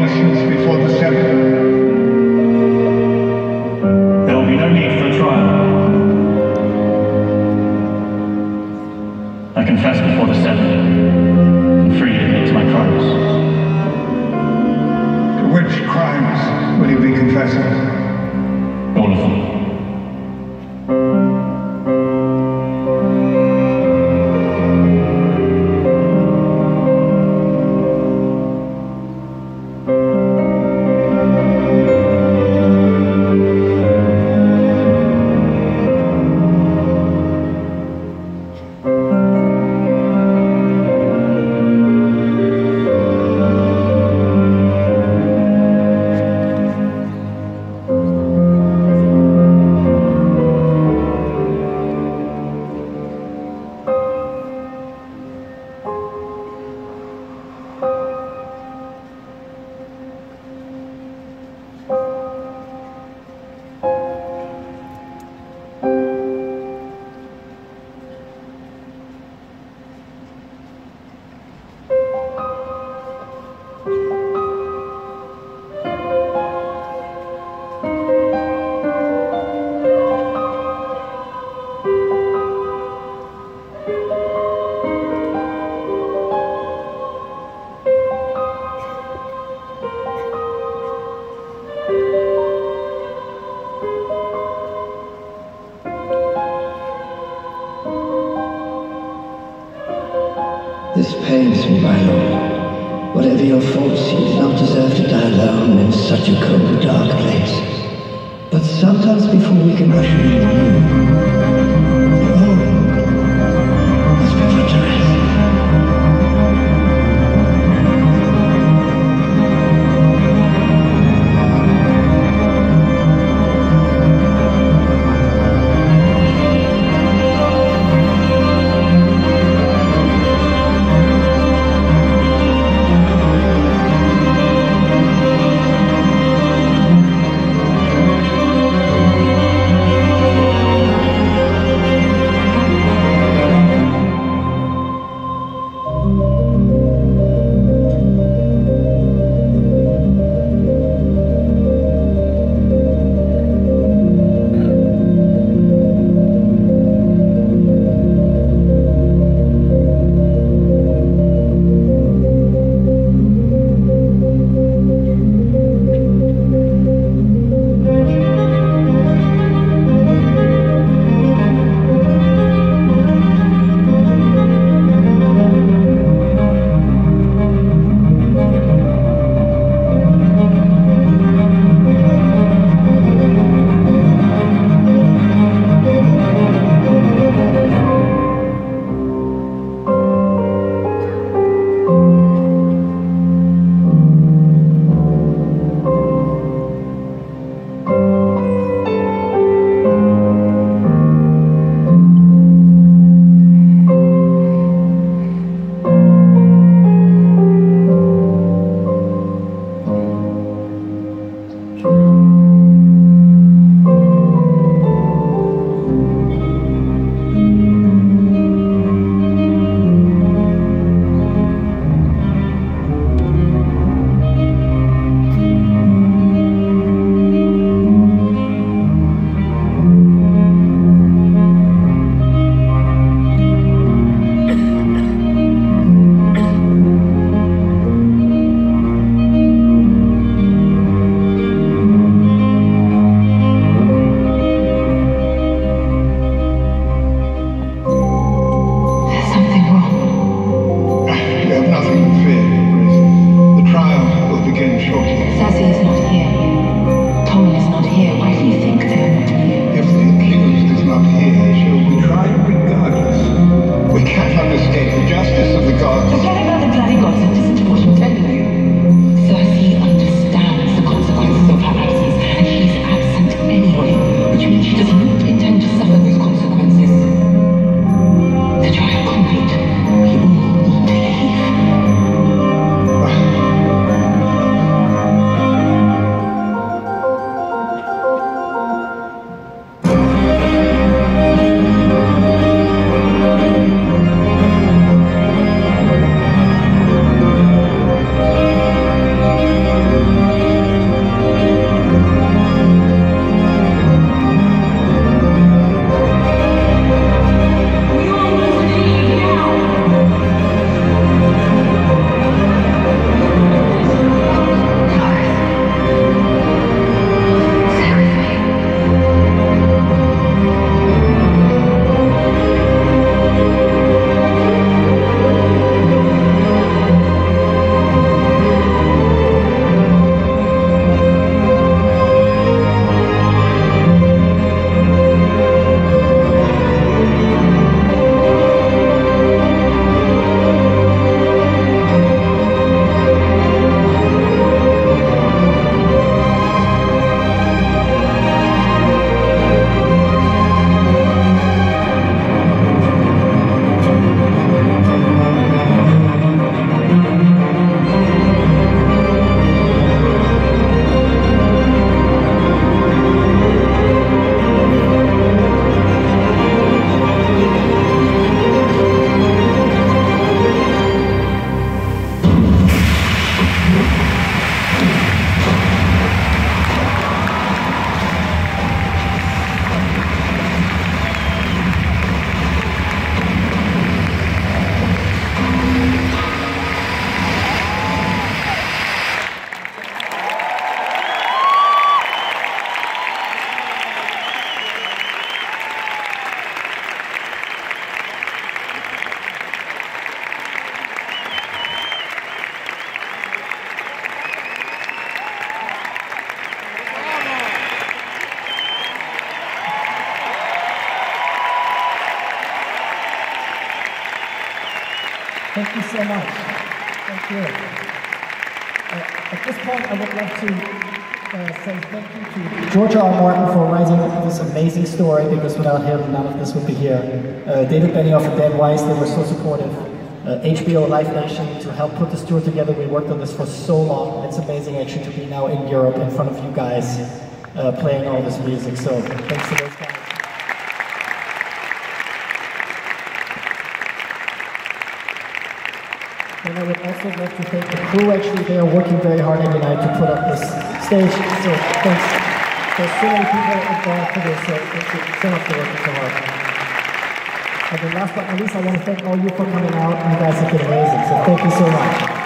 innocence before the seven? There will be no need for a trial. I confess before the seven and freely admit to my crimes. To which crimes will you be confessing? All of them. This pains me, my lord. Whatever your faults, you did not deserve to die alone in such a cold, dark place. But sometimes before we can usher in the new, the old must be put to rest. Thank you so much. Thank you. At this point, I would like to say thank you to Georgia R. Martin for writing this amazing story, because without him, none of this would be here. David Benioff and Dan Weiss, they were so supportive. HBO Live Nation to help put this tour together. We worked on this for so long. It's amazing actually to be now in Europe in front of you guys playing all this music. So thanks to those guys. And I would also like to thank the crew. Actually, they are working very hard every night to put up this stage. So thanks. There's so many people involved for this. So thank you so much for working so hard. And then last but not least, I want to thank all you for coming out. You guys have been amazing. So thank you so much.